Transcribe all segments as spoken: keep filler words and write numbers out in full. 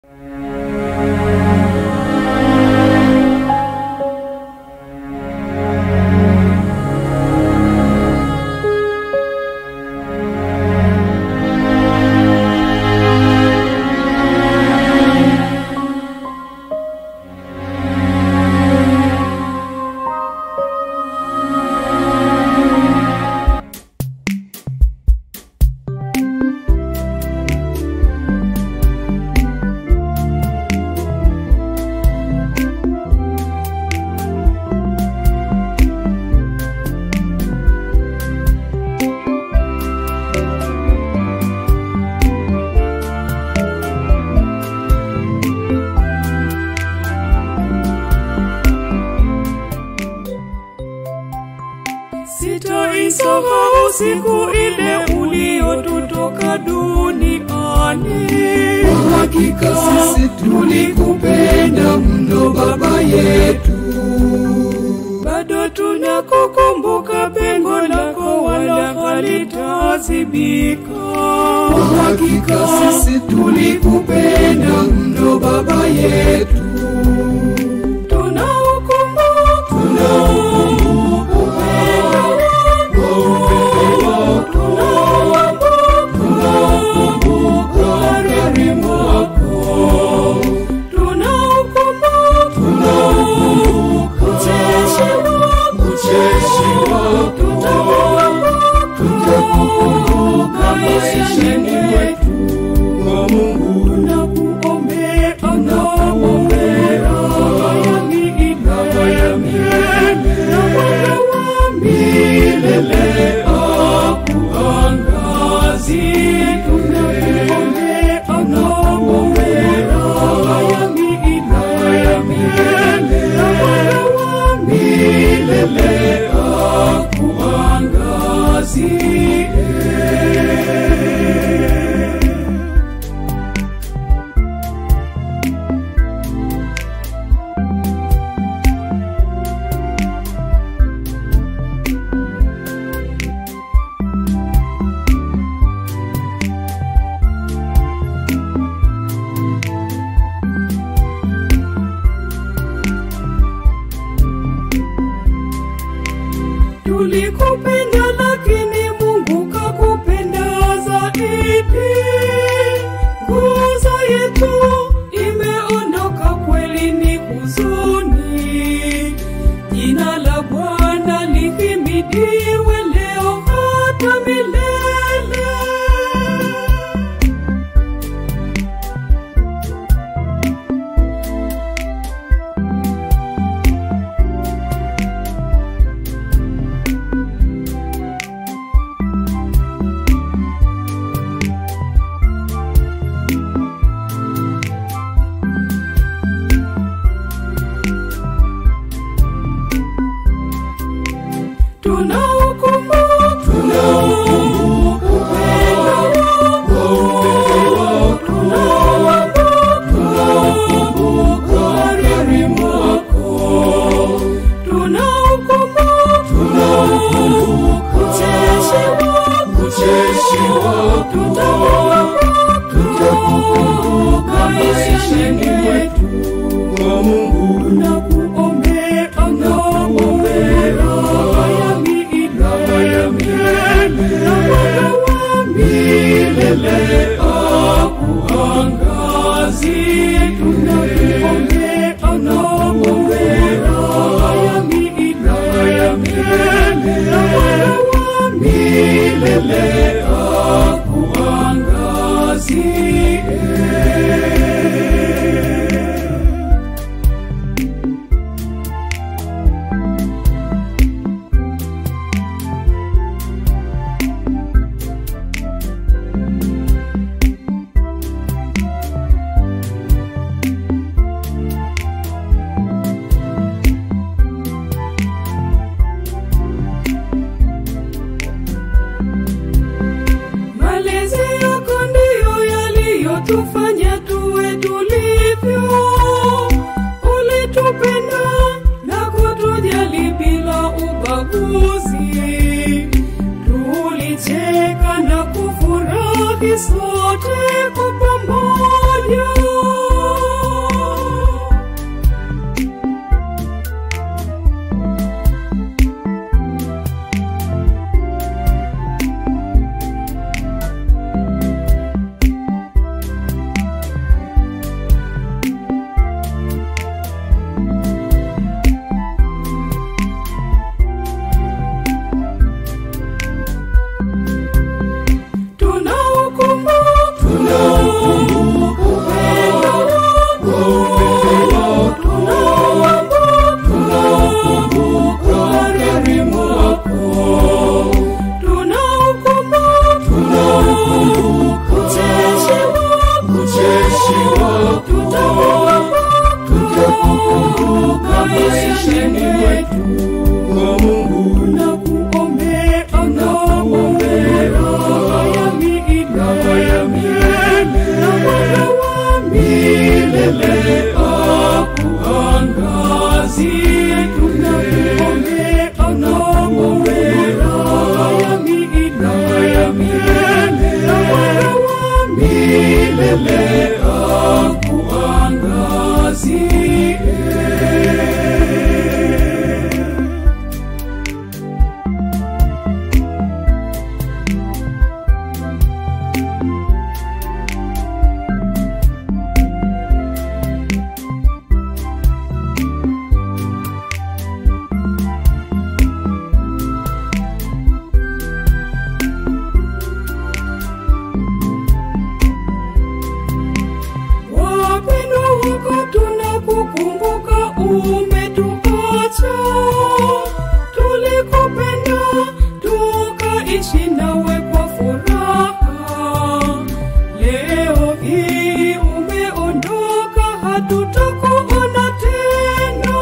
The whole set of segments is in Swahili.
Sitaisahau siku ile uliotutoka duniani. Kwa hakika sisi tulikupenda mno Baba yetu. Bado tunakukumbuka, pengo lako wala halitazibika. Kwa hakika sisi tulikupenda mno Baba yetu. Tunaukumbuka, tunaukumbuka maishani mwetu. Kwa Mungu tunakuombea, tunakuombea Baba ya milele na Bwana wa milele akuangazie. Tunakuombea, tunakuombea Baba ya milele na Bwana wa milele akuangazie. Tulikupenda lakini Mungu kakupenda zaidi. Nguzo yetu imeondoka, kweli ni huzuni. Jina la Bwana lihimidiwe leo hata milele. Tunaukumbuka, tunaukumbuka upendo wako, tunaukumbuka ukarimu wako, tunaukumbuka, tunaukumbuka ucheshi wako, ucheshi wako, tutakukumbuka maishani mwetu. Kwa Mungu tunakuombea, tunakuombea Baba ya milele na Bwana wa milele akuangazie. Tunakuombea, tunakuombea Baba ya milele na Bwana wa milele akuangazie. kukumbuka umetuacha, tulikupenda tukaishi nawe kwa furaha. Leo hii umeondoka, hatutakuona tena.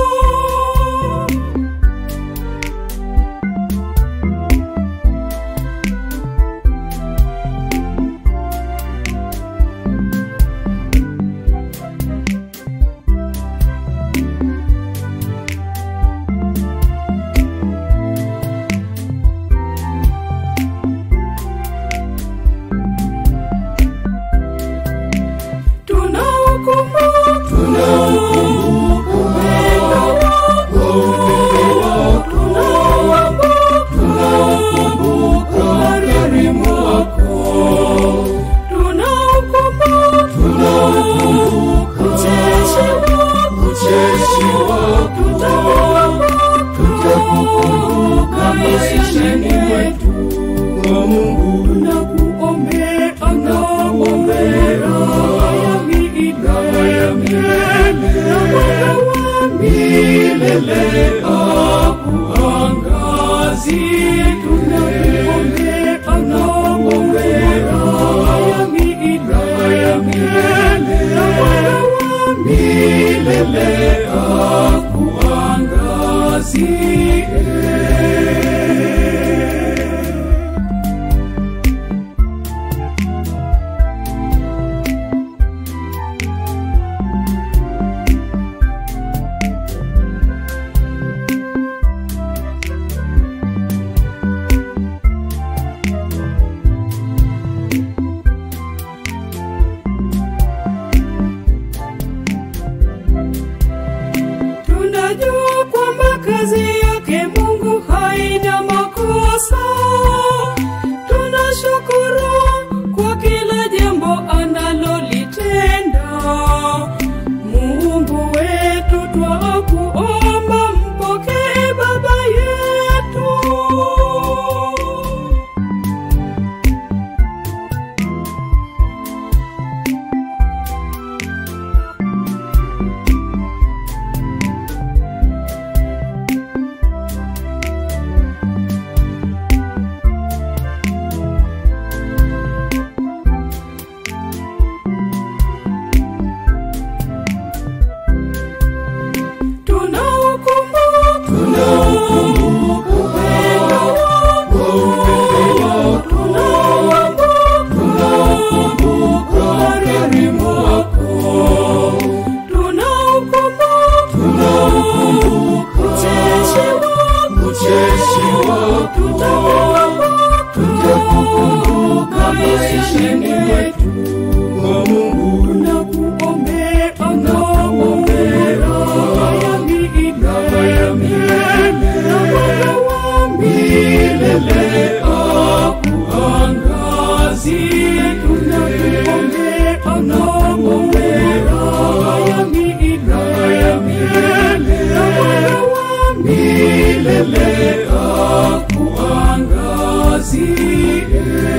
Milele akuangazie, tunakuombea anaombea ya milele, na Bwana wa milele akuangazie. Tunajua kwamba kazi yake Mungu haina makosa. Tunashukuru kwa kila jambo analolitenda. Mungu wetu, twakuomba mpokee baba yetu. Tutakukumbuka maishani mwetu. Kwa Mungu tunakuombea, anaombea ya milele, na Bwana wa milele akuangazie. Tunakuombea, anaombea ya milele, na Bwana wa milele akuangazie.